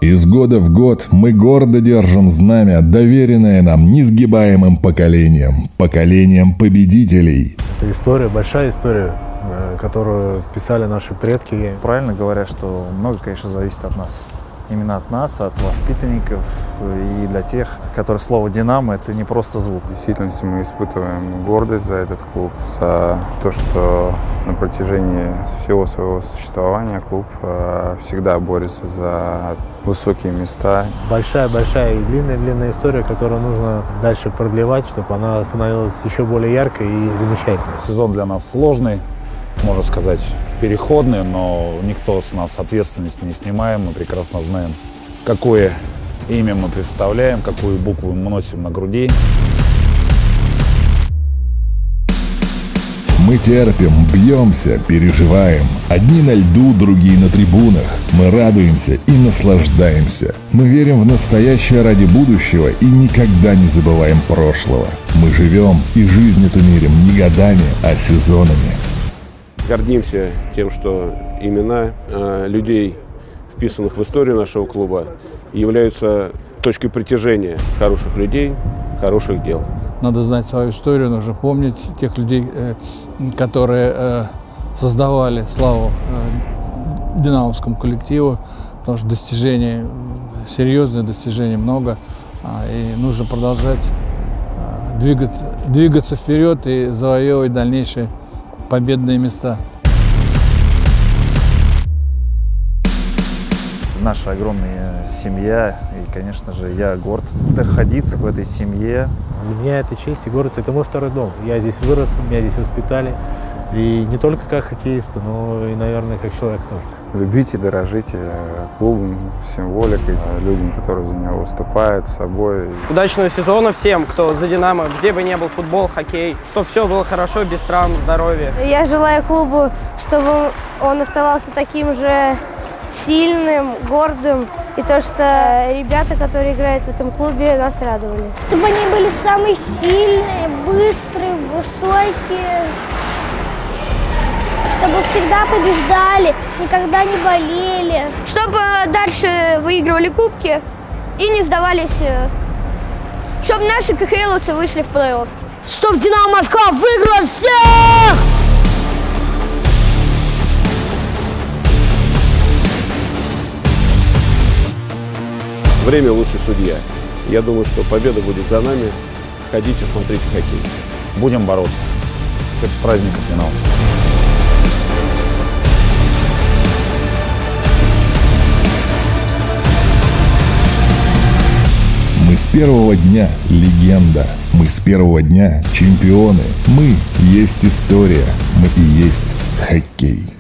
Из года в год мы гордо держим знамя, доверенное нам несгибаемым поколением, поколением победителей. Это история, большая история, которую писали наши предки. Правильно говорят, что много, конечно, зависит от нас. Именно от нас, от воспитанников и для тех, которые слово «Динамо» — это не просто звук. В действительности мы испытываем гордость за этот клуб, за то, что на протяжении всего своего существования клуб всегда борется за высокие места. Большая и длинная история, которую нужно дальше продлевать, чтобы она становилась еще более яркой и замечательной. Сезон для нас сложный, можно сказать, переходный, но никто с нас ответственность не снимает. Мы прекрасно знаем, какое имя мы представляем, какую букву мы носим на груди. Мы терпим, бьемся, переживаем. Одни на льду, другие на трибунах. Мы радуемся и наслаждаемся. Мы верим в настоящее ради будущего и никогда не забываем прошлого. Мы живем и жизнь эту мерим не годами, а сезонами. Гордимся тем, что имена людей, вписанных в историю нашего клуба, являются точкой притяжения хороших людей, хороших дел. Надо знать свою историю, нужно помнить тех людей, которые создавали славу динамовскому коллективу, потому что достижений, серьезные достижения много, и нужно продолжать двигаться вперед и завоевывать дальнейшие победные места. Наша огромная семья, и, конечно же, я горд находиться в этой семье. Для меня это честь и гордость, это мой второй дом. Я здесь вырос, меня здесь воспитали. И не только как хоккеиста, но и, наверное, как человек тоже. Любите, дорожите клубом, символикой, людям, которые за него выступают, собой. Удачного сезона всем, кто за «Динамо», где бы ни был футбол, хоккей, чтобы все было хорошо, без травм, здоровья. Я желаю клубу, чтобы он оставался таким же сильным, гордым. И то, что ребята, которые играют в этом клубе, нас радовали. Чтобы они были самые сильные, быстрые, высокие. Чтобы всегда побеждали, никогда не болели. Чтобы дальше выигрывали кубки и не сдавались. Чтобы наши КХЛовцы вышли в плей-офф. Чтобы «Динамо Москва» выиграла всех! Время лучший судья. Я думаю, что победа будет за нами. Ходите, смотрите хоккей. Будем бороться. Хоть с праздником финал. Мы с первого дня легенда. Мы с первого дня чемпионы. Мы есть история. Мы и есть хоккей.